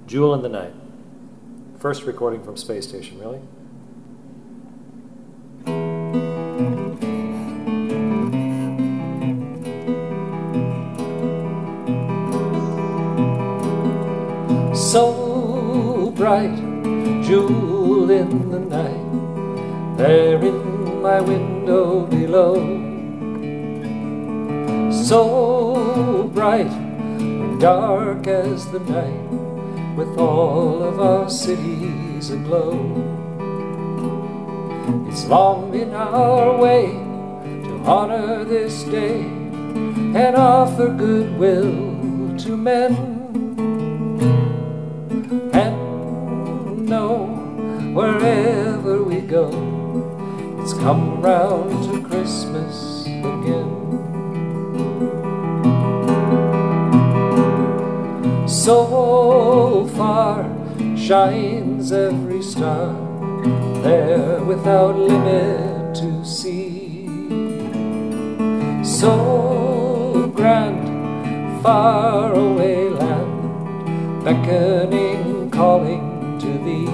Jewel in the Night. First recording from Space Station, really? So bright, jewel in the night, there in my window below. So bright, dark as the night, with all of our cities aglow. It's long been our way to honor this day and offer goodwill to men, and know wherever we go, it's come round to Christmas again. So far shines every star, there without limit to see. So grand, far away land, beckoning, calling to thee.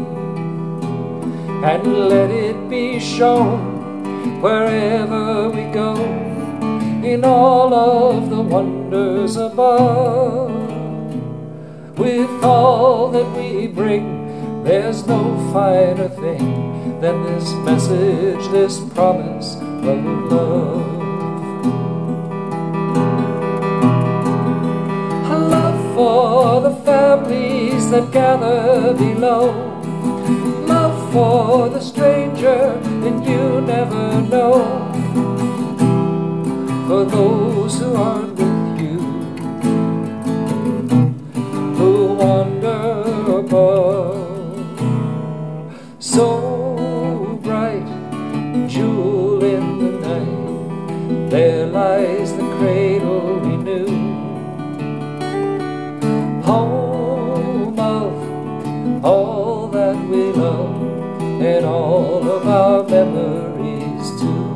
And let it be shown wherever we go, in all of the wonders above. With all that we bring, there's no finer thing than this message, this promise of love. A love for the families that gather below, love for the stranger and you never know, for those who aren't with you, who wander above. So bright, jewel in the night, there lies the cradle we knew, home of all that we love and all of our memories too.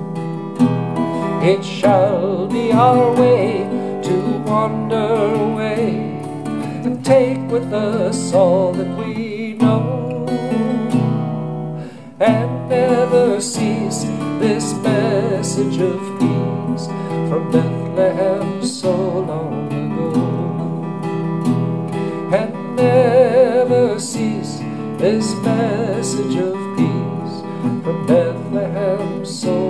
It shall be our way to wander away and take with us all that we know, and never cease this message of peace from Bethlehem so long ago, and never cease this message of peace from Bethlehem so